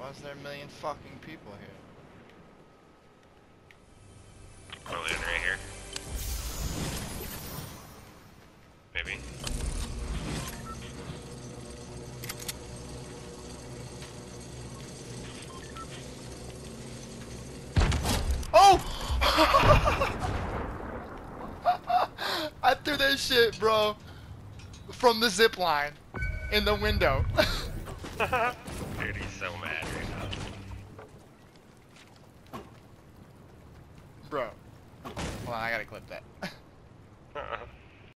Why is there a million fucking people here? I'm landing right here. Maybe. Oh! I threw that shit, bro, from the zip line in the window. Dude, he's so mad right now. Bro. Well, I gotta clip that.